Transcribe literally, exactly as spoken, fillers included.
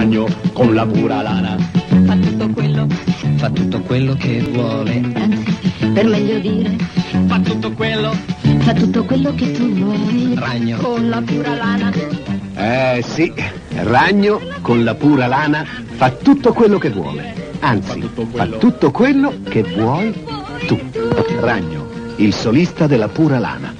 Ragno con la pura lana fa tutto quello, fa tutto quello che vuole, anzi, per meglio dire, fa tutto quello, fa tutto quello che tu vuoi. Ragno con la pura lana. Eh sì, Ragno con la pura lana fa tutto quello che vuole. Anzi, fa tutto quello che vuoi tu. Ragno, il solista della pura lana.